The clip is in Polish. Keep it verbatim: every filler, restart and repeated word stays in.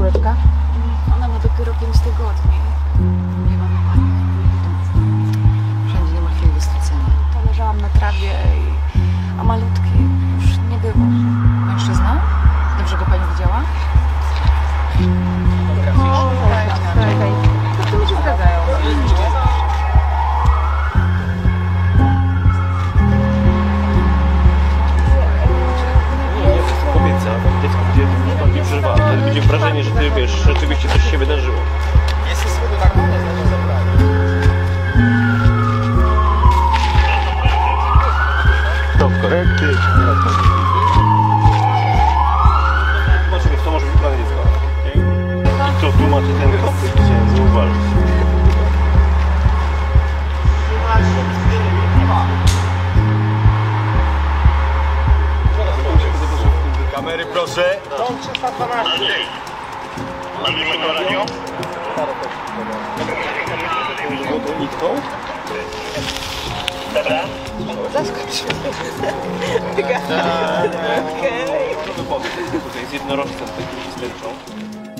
córeczka? Ona ma dopiero pięć tygodni. Nie ma pani. Wszędzie nie ma chwili wysycenia. To leżałam na trawie, i... a malutki już nie było. Mężczyzna? Dobrze go pani widziała? O, tak, tak. To w tym się zgadzają. Kobieca, dziecko będzie nie przeżywa. To będzie wrażenie, że ty wiesz, rzeczywiście coś się wydarzyło. Jest schody na koniec, że zabrali. Stop korekty. Zobaczymy, kto może być plan dziecka. I kto tłumaczy ten konflikt, chciałem zauważyć. Kamery proszę. Tom trzysta dwanaście. Nikną? Zaskocz. To jest jednorożcem, takim sterczą.